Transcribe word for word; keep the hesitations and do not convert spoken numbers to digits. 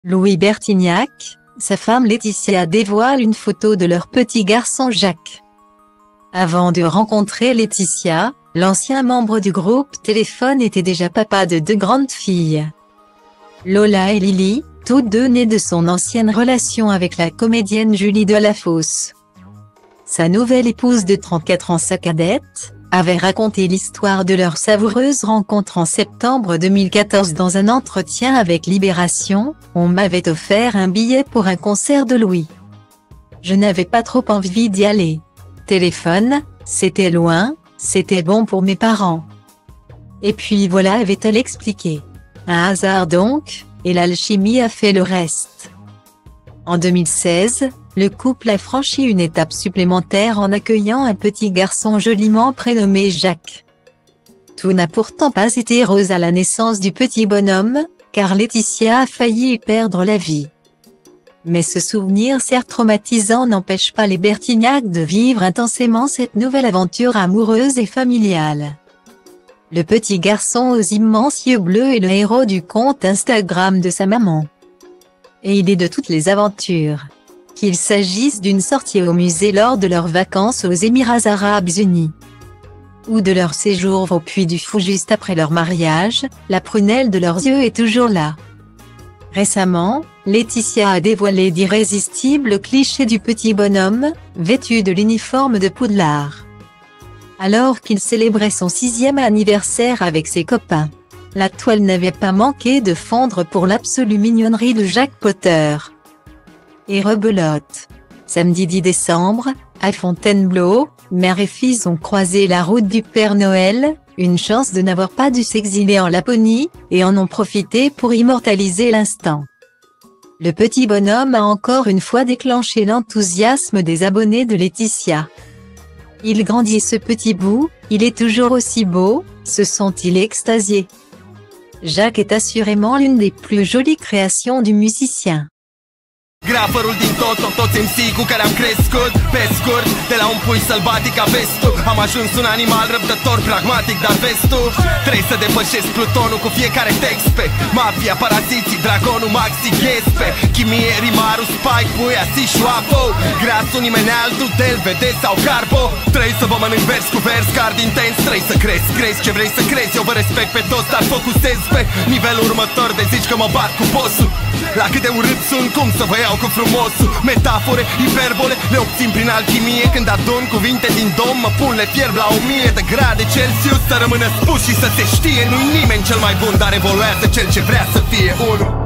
Louis Bertignac, sa femme Laetitia dévoile une photo de leur petit garçon Jacques. Avant de rencontrer Laetitia, l'ancien membre du groupe Téléphone était déjà papa de deux grandes filles. Lola et Lily, toutes deux nées de son ancienne relation avec la comédienne Julie Delafosse. Sa nouvelle épouse de trente-quatre ans, sa cadette, avait raconté l'histoire de leur savoureuse rencontre en septembre deux mille quatorze dans un entretien avec Libération. On m'avait offert un billet pour un concert de Louis. Je n'avais pas trop envie d'y aller. Téléphone, c'était loin, c'était bon pour mes parents. Et puis voilà, avait-elle expliqué. Un hasard donc, et l'alchimie a fait le reste. En deux mille seize, le couple a franchi une étape supplémentaire en accueillant un petit garçon joliment prénommé Jacques. Tout n'a pourtant pas été rose à la naissance du petit bonhomme, car Laetitia a failli y perdre la vie. Mais ce souvenir certes traumatisant n'empêche pas les Bertignac de vivre intensément cette nouvelle aventure amoureuse et familiale. Le petit garçon aux immenses yeux bleus est le héros du compte Instagram de sa maman. Et il est de toutes les aventures. Qu'il s'agisse d'une sortie au musée lors de leurs vacances aux Émirats Arabes Unis, ou de leur séjour au Puy du Fou juste après leur mariage, la prunelle de leurs yeux est toujours là. Récemment, Laetitia a dévoilé d'irrésistibles clichés du petit bonhomme, vêtu de l'uniforme de Poudlard. Alors qu'il célébrait son sixième anniversaire avec ses copains, la toile n'avait pas manqué de fondre pour l'absolue mignonnerie de Jacques Potter. Et rebelote. Samedi dix décembre, à Fontainebleau, mère et fils ont croisé la route du Père Noël, une chance de n'avoir pas dû s'exiler en Laponie, et en ont profité pour immortaliser l'instant. Le petit bonhomme a encore une fois déclenché l'enthousiasme des abonnés de Laetitia. Il grandit ce petit bout, il est toujours aussi beau, se sont-ils extasiés. Jacques est assurément l'une des plus jolies créations du musicien. Graferul din tot, tot toți M C cu care am crescut. Pe scurt, de la un pui sălbatic a vestul, am ajuns un animal răbdător, pragmatic, dar vestul trebuie să depășesc plutonul cu fiecare text pe mafia, paraziții, dragonul, maxi, ghespe chimie, rimarul, spike, puia, si, șoapo grasul, nimeni altul, del, vede sau carbo. Trebuie să vă mănânc vers cu vers, card intens. Trebuie să crezi, crezi ce vrei să crezi. Eu vă respect pe toți, dar focusez pe nivelul următor. De zici că mă bat cu bossul. La cât de urât sunt, cum să vă iau cu frumosul. Metafore, hiperbole, le obțin prin alchimie. Când adun cuvinte din dom, mă pun, le fierb la o mie de grade Celsius. Să rămână spus și să se știe, nu-i nimeni cel mai bun, dar evoluează cel ce vrea să fie unul.